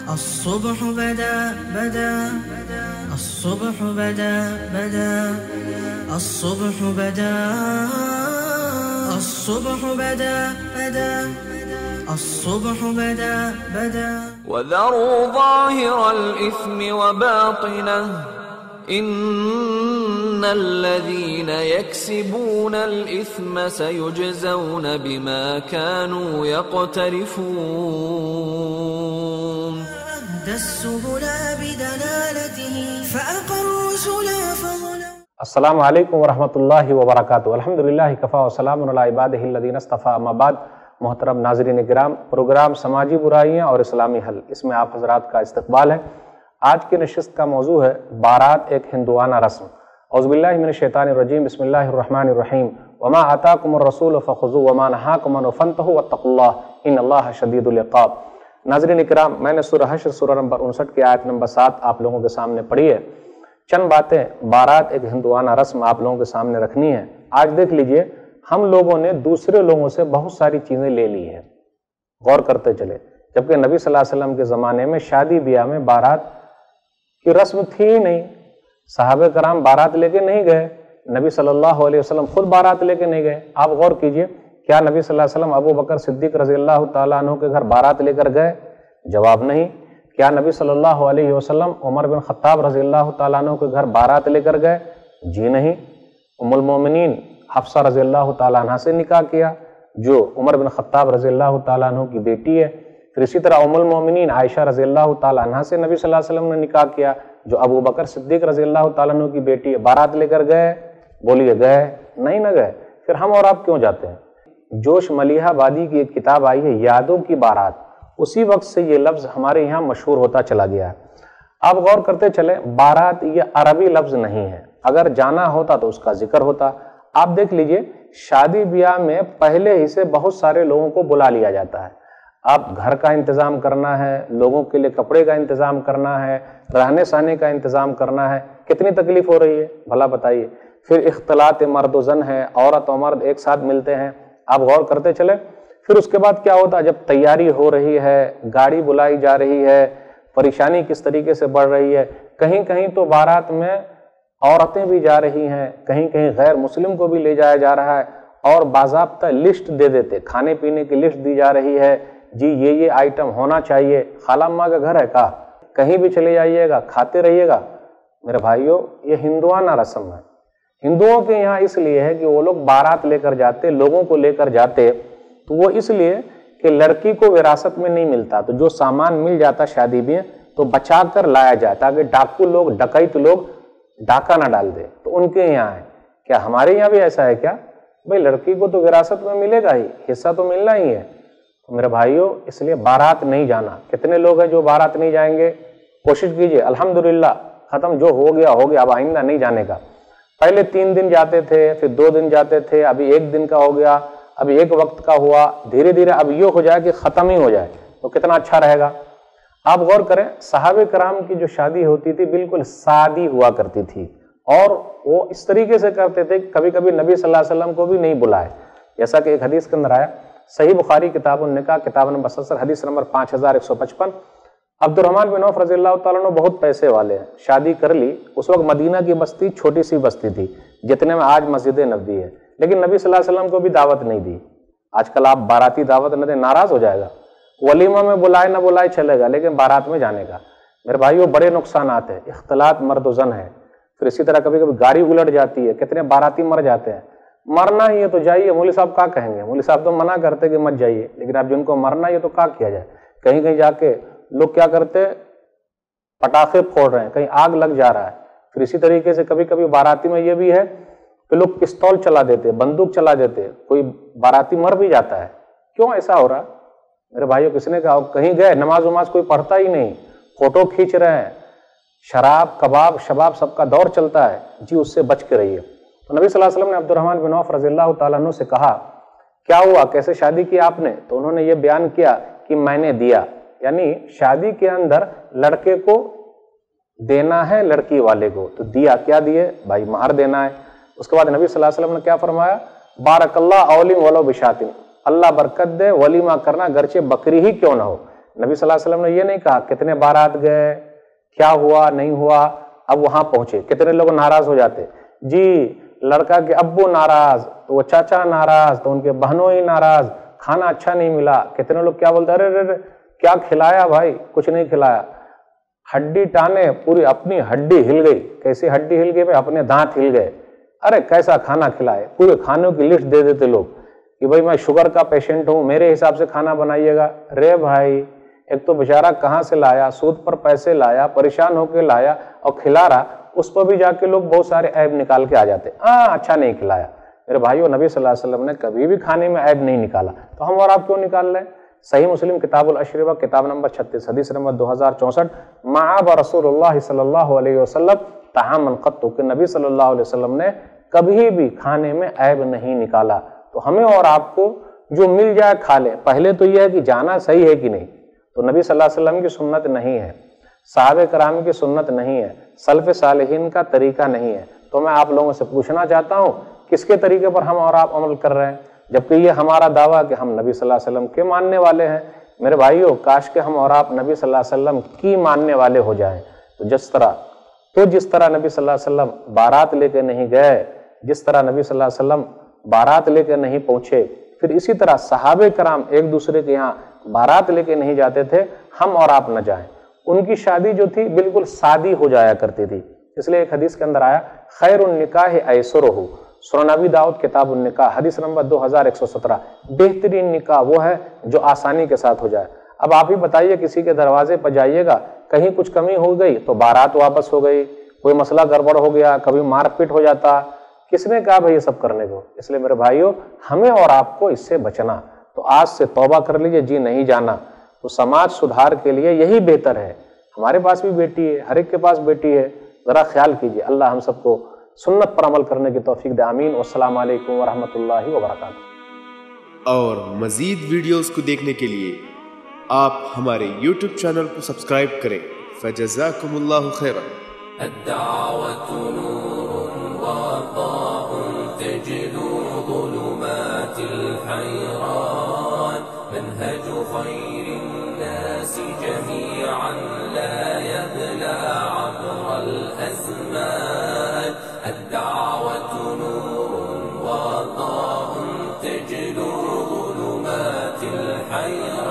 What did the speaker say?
الصبح بدا بدا الصبح بدا بدا الصبح بدا الصبح بدا بدا الصبح بدا بدا وذروا ظاهر الإثم وباطنه إن الذين يكسبون الإثم سيجزون بما كانوا يقترفون أهدى السبل بدلالته فأقروا الرسل فظلموا. السلام علیکم ورحمۃ اللہ وبرکاتہ. الحمدللہ کفا وسلام علی عبادہ الذین اصطفیٰ. اما بعد، محترم ناظرین کرام، پروگرام سماجی برائیاں اور اسلامی حل، اس میں آپ حضرات کا استقبال ہے. آج کی نشست کا موضوع ہے بارات ایک ہندوانہ رسم. اعوذ باللہ من الشیطان الرجیم، بسم اللہ الرحمن الرحیم. وما آتاکم الرسول فخذوہ وما نہاکم عنہ فانتہوا واتقوا اللہ ان اللہ شدید العقاب. ناظرین کرام، میں نے سورہ حشر سورہ نمبر 59 کی آیت نمبر 7 آپ لوگوں کے سامنے پڑھی ہے. چند باتیں بارات ایک ہندوانہ رسم آپ لوگوں کے سامنے رکھنی ہے. آج دیکھ لیجئے، ہم لوگوں نے دوسرے لوگوں سے بہت ساری چیزیں لے لی ہیں. غور کرتے چلے، جبکہ نبی صلی اللہ علیہ وسلم کے زمانے میں شادی بیاہ میں بارات کی رسم تھی ہی نہیں. صحابہ کرام بارات لے کے نہیں گئے، نبی صلی اللہ علیہ وسلم خود بارات لے کے نہیں گئے. آپ غور کیجئے، کیا نبی صلی اللہ علیہ وسلم ابو بکر صدیق رضی اللہ تعالیٰ عنہ کے گھر بارات لے کر گئے؟ جواب نہیں. کیا نبی صلی اللہ علیہ وسلم عمر بن خطاب رضی اللہ تعالیٰ عنہ کے گھر بارات لے کر گئے؟ جی نہیں. ام المومنین حفصہ رضی اللہ تعالیٰ عنہ سے نکاح کیا، جو عمر بن خطاب رضی اللہ تعالیٰ عنہ کی بیٹی ہے. پھر اسی طرح ام المومنین عائشہ رضی اللہ تعالیٰ عنہ سے نبی صلی اللہ علیہ وسلم نے نکاح کیا، جو ابو بکر صدیق رضی اللہ تعالیٰ عنہ کی بیٹی ہے. بارات لے کر گئے؟ بولیے گئے؟ نہیں نہ گئے. پھر ہم اور آپ کیوں جاتے ہیں؟ جوش ملیحہ آبادی کی ایک کتاب آئی ہے یادوں کی بارات، اسی وقت سے یہ لفظ ہمارے یہاں مشہور ہوتا چلا گیا ہے. آپ غور کرتے چلیں، بارات یہ عربی لفظ نہیں ہے. اگر جانا ہوتا تو اس کا ذکر ہوتا. آپ دیکھ لیجئے، شادی بیاہ میں پہلے ہی سے بہت سارے لوگوں کو بلا لیا جاتا ہے. آپ گھر کا انتظام کرنا ہے، لوگوں کے لیے کپڑے کا انتظام کرنا ہے، رہنے سہنے کا انتظام کرنا ہے. کتنی تکلیف ہو رہی ہے بھلا بتائیے. پھر اختلاط مرد و زن ہے، عورت و مرد ایک ساتھ ملتے ہیں. آپ غور کرتے چلے، پھر اس کے بعد کیا ہوتا ہے؟ جب تیاری ہو رہی ہے، گاڑی بلائی جا رہی ہے، پریشانی کس طریقے سے بڑھ رہی ہے. کہیں کہیں تو بارات میں عورتیں بھی جا رہی ہیں، کہیں کہیں غیر مسلم کو بھی لے جایا جا رہا ہے، اور باضابطہ لسٹ دے دیتے، کھانے پینے کی لسٹ دی جا رہی ہے. جی یہ آئٹم ہونا چاہیے. خالہ اماں کا گھر ہے کا، کہیں بھی چلے جائیے گا، کھاتے رہیے گا. میرے بھائیوں، یہ ہندوانہ رسم ہے. ہندوؤں کے یہاں اس لیے ہے کہ وہ لوگ بارات لے کر جاتے، لوگوں کو لے کر جاتے، تو وہ اس لیے کہ لڑکی کو وراثت میں نہیں ملتا، تو جو سامان مل جاتا شادی میں تو بچا کر لایا جائے، تاکہ ڈاکو لوگ، ڈکیت لوگ ڈاکہ نہ ڈال دے. تو ان کے یہاں ہے. کیا ہمارے یہاں بھی ایسا ہے کیا؟ بھئی لڑکی کو تو وراثت میں ملے گا ہی، حصہ تو ملنا ہی ہے. تو میرے بھائیوں، اس لیے بارات نہیں جانا. کتنے لوگ ہیں جو بارات نہیں جائیں گے؟ کوشش کیجئے. الحمدللہ ختم، جو ہو گیا ہو گیا، اب آئندہ نہیں جانے کا. پہلے 3 دن جاتے تھے، پھر 2 دن جاتے تھے، ابھی 1 دن کا ہو گیا، ابھی 1 وقت کا ہوا. دھیرے دھیرے اب یہ ہو جائے کہ ختم ہی ہو جائے تو کتنا اچھا رہے گا. آپ غور کریں، صحابہ کرام کی جو شادی ہوتی تھی بالکل سادی ہوا کرتی تھی، اور وہ اس طریقے سے کرتے تھے کہ کبھی کبھی نبی صلی اللہ علیہ وسلم کو بھی نہیں بلائے. جیسا کہ ایک حدیث کے اندر آیا، صحیح بخاری کتاب النکاح کتاب نمبر 77 حدیث نمبر 5155. عبد الرحمن بن عوف رضی اللہ تعالیٰ عنہ بہت پیسے والے ہیں، شادی کر لی. اس وقت مدینہ کی بستی چھوٹی سی بستی تھی، جتنے میں آج مسجد نبوی ہے، لیکن نبی صلی اللہ علیہ وسلم کو بھی دعوت نہیں دی. آج کل آپ باراتی دعوت نہ دیں، ناراض ہو جائے گا. ولیمہ میں بلائے نہ بلائے چلے گا، لیکن بارات میں جانے کا. میرے بھائیوں، بڑے نقصانات ہیں. اختلاط مرد و زن ہے. پھر اسی طرح کبھی کبھی گاڑی الٹ جاتی ہے، کتنے باراتی مر جاتے ہیں. مرنا ہی ہے تو جائیے. مولوی صاحب کیا کہیں گے؟ مولوی صاحب تو منع کرتے کہ مت جائیے، لیکن اب جن کو مرنا ہی ہے تو کیا کیا جائے؟ کہیں کہیں جا کے لوگ کیا کرتے، پٹاخے پھوڑ رہے ہیں، کہیں آگ لگ جا رہا ہے. پھر اسی طریقے سے کبھی کبھی باراتی میں یہ بھی ہے کہ لوگ پستول چلا دیتے، بندوق چلا دیتے، کوئی باراتی مر بھی جاتا ہے. کیوں ایسا ہو رہا؟ میرے بھائیوں، کس نے کہا؟ کہیں گئے، نماز وماز کوئی پڑھتا ہی نہیں، فوٹو کھینچ رہے ہیں، شراب کباب شباب سب کا دور چلتا ہے. جی اس سے بچ کے رہیے. تو نبی صلی اللہ علیہ وسلم نے عبد الرحمن بن عوف رضی اللہ تعالیٰ عنہ سے کہا، کیا ہوا، کیسے شادی کی آپ نے؟ تو انہوں نے یہ بیان کیا کہ میں نے دیا. یعنی شادی کے اندر لڑکے کو دینا ہے لڑکی والے کو، تو دیا. کیا دیے بھائی؟ مہر دینا ہے. اس کے بعد نبی صلی اللہ علیہ وسلم نے کیا فرمایا؟ بارک اللہ اولم ولو بشاتن، اللہ برکت دے، ولیمہ کرنا گرچہ بکری ہی کیوں نہ ہو. نبی صلی اللہ علیہ وسلم نے یہ نہیں کہا کتنے بارات گئے، کیا ہوا نہیں ہوا، اب وہاں پہنچے کتنے لوگ ناراض ہو جاتے، جی لڑکا کے ابو ناراض تو وہ چاچا ناراض تو ان کے بہنوں ہی ناراض، کھانا اچھا نہیں ملا، کتنے لوگ کیا بولتے ارے ارے کیا کھلایا بھائی، کچھ نہیں کھلایا، ہڈی ٹانے پوری اپنی ہڈی ہل گئی، کیسی ہڈی ہل گئی بھائی، اپنے دانت ہل گئے، ارے کیسا کھانا کھلائے، پورے کھانوں کی لسٹ دے دیتے لوگ کہ بھائی میں شوگر کا پیشنٹ ہوں، میرے حساب سے کھانا بنائیے گا۔ رے بھائی ایک تو بیچارہ کہاں سے لایا، سود پر پیسے لایا، پریشان ہو کے لایا اور کھلا رہا، اس پر بھی جا کے لوگ بہت سارے عیب نکال کے آ جاتے، اچھا نہیں کھلایا۔ میرے بھائیو نبی صلی اللہ علیہ وسلم نے کبھی بھی کھانے میں عیب نہیں نکالا، تو ہم اور آپ کیوں نکال رہے ہیں؟ صحیح مسلم کتاب الاشربہ کتاب نمبر 36 حدیث نمبر 2064 معاب رسول اللہ صلی اللہ علیہ وسلم طعاما قط، کہ نبی صلی اللہ علیہ وسلم نے کبھی بھی کھانے میں عیب نہیں نکالا۔ تو ہمیں اور آپ کو جو مل جائے کھا لیں، پہلے تو یہ ہے کہ جانا صحیح ہے کہ نہیں، تو نبی صلی اللہ علیہ وسلم کی سنت نہیں ہے، صحابہ کرام کی سنت نہیں ہے، سلف صالحین کا طریقہ نہیں ہے، تو میں آپ لوگوں سے پوچھنا چاہتا ہوں کس کے طریقے پر ہم اور آپ عمل کر رہے ہیں، جبکہ یہ ہمارا دعویٰ کہ ہم نبی صلی اللہ علیہ وسلم کے ماننے والے ہیں۔ میرے بھائیو کاش کہ ہم اور آپ نبی صلی اللہ علیہ وسلم کی ماننے والے ہو جائیں، تو جس طرح نبی صلی اللہ علیہ وسلم بارات لے کے نہیں گئے، جس طرح نبی صلی اللہ علیہ وسلم بارات لے کے نہیں پہنچے، پھر اسی طرح صحابہ کرام ایک دوسرے کے یہاں بارات لے کے نہیں جاتے تھے، ہم اور آپ نہ جائیں۔ ان کی شادی جو تھی بالکل سادی ہو جایا کرتی تھی، اس لیے ایک حدیث کے اندر آیا خیر النکاح ایسرہ، سنن ابی داؤد کتاب النکاح حدیث نمبر 2117، بہترین نکاح وہ ہے جو آسانی کے ساتھ ہو جائے۔ اب آپ ہی بتائیے کسی کے دروازے پر جائیے گا، کہیں کچھ کمی ہو گئی تو بارات واپس ہو گئی، کوئی مسئلہ گڑبڑ ہو گیا، کبھی مار پیٹ ہو جاتا، کس نے کہا بھائی یہ سب کرنے کو؟ اس لیے میرے بھائیوں ہمیں اور آپ کو اس سے بچنا، تو آج سے توبہ کر لیجئے، جی نہیں جانا، تو سماج سدھار کے لیے یہی بہتر ہے۔ ہمارے پاس بھی بیٹی ہے، ہر ایک کے پاس بیٹی ہے، ذرا خیال کیجئے۔ اللہ ہم سب کو سنت پر عمل کرنے کی توفیق دے، آمین۔ والسلام علیکم ورحمۃ اللہ وبرکاتہ۔ اور مزید ویڈیوز کو دیکھنے کے لیے آپ ہمارے یوٹیوب چینل کو سبسکرائب کریں۔ فجزاکم اللہ خیرا۔ الدعوة نور وضاء تجلو ظلمات الحيران، منهج خير الناس جميعا لا يبلى عبر الأزمان. الدعوة نور وضاء تجلو ظلمات الحيران.